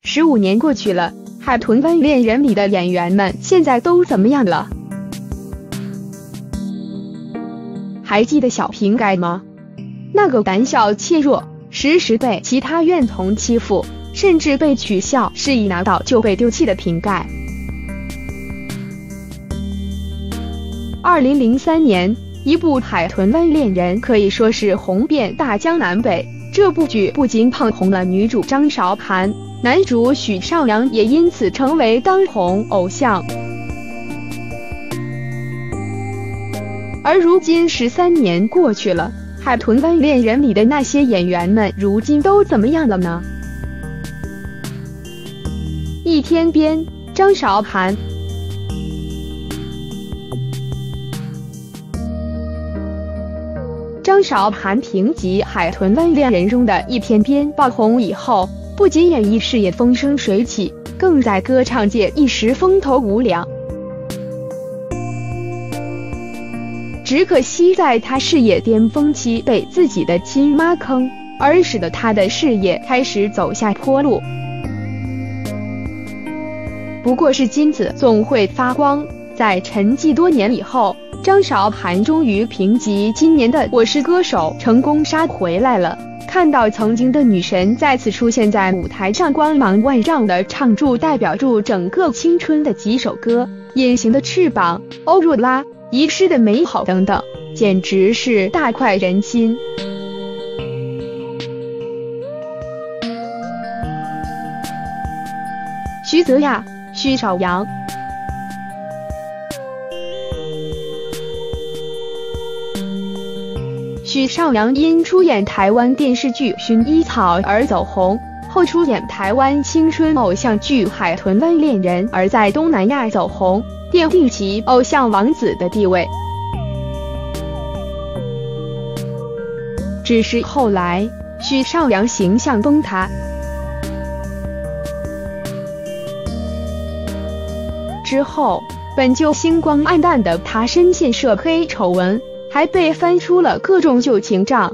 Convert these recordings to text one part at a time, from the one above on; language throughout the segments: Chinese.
15年过去了，海豚湾恋人里的演员们现在都怎么样了？还记得小瓶盖吗？那个胆小怯弱，时时被其他院童欺负，甚至被取笑是一拿到就被丢弃的瓶盖。2003年，一部《海豚湾恋人》可以说是红遍大江南北。这部剧不仅捧红了女主张韶涵，男主许绍洋也因此成为当红偶像。而如今13年过去了，《海豚湾恋人》里的那些演员们如今都怎么样了呢？一天边，张韶涵。张韶涵凭藉《海豚湾恋人》中的一天边爆红以后，不仅演艺事业风生水起，更在歌唱界一时风头无两。只可惜在她事业巅峰期被自己的亲妈坑，而使得她的事业开始走下坡路。不过是金子总会发光，在沉寂多年以后，张韶涵终于凭藉今年的《我是歌手》成功杀回来了。看到曾经的女神再次出现在舞台上，光芒万丈的唱出代表住整个青春的几首歌，《隐形的翅膀》、欧若拉、遗失的美好等等，简直是大快人心。徐泽亚、许绍洋。许绍洋因出演台湾电视剧《薰衣草》而走红，后出演台湾青春偶像剧《海豚湾恋人》而在东南亚走红，奠定其偶像王子的地位。只是后来，许绍洋形象崩塌。之后，本就星光黯淡的他深陷涉黑丑闻，还被翻出了各种旧情账，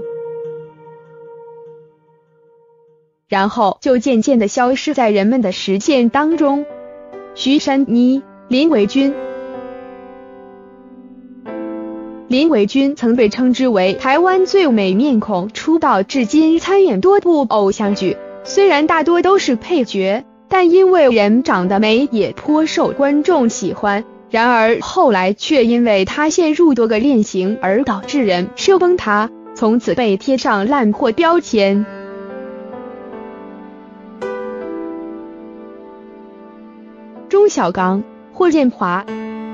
然后就渐渐地消失在人们的视线当中。徐珊妮、林维君。林维君曾被称之为台湾最美面孔，出道至今参演多部偶像剧，虽然大多都是配角，但因为人长得美也颇受观众喜欢。然而后来却因为他陷入多个恋情而导致人设崩塌，从此被贴上烂货标签。钟小刚、霍建华。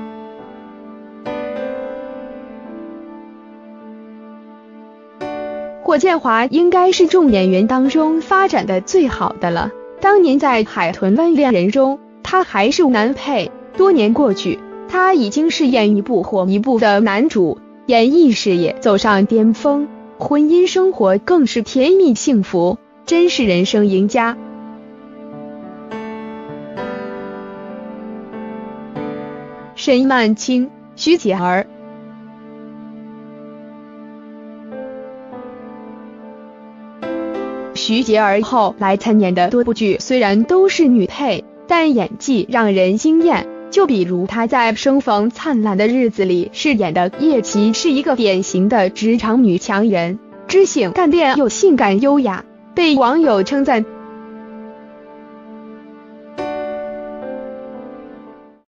霍建华应该是众演员当中发展的最好的了，当年在《海豚湾恋人》中，他还是男配，多年过去，他已经是演一部或一部的男主，演艺事业走上巅峰，婚姻生活更是甜蜜幸福，真是人生赢家。沈曼青、徐洁儿。徐洁儿后来参演的多部剧虽然都是女配，但演技让人惊艳。就比如她在《生逢灿烂的日子》里饰演的叶琪，是一个典型的职场女强人，知性干练又性感优雅，被网友称赞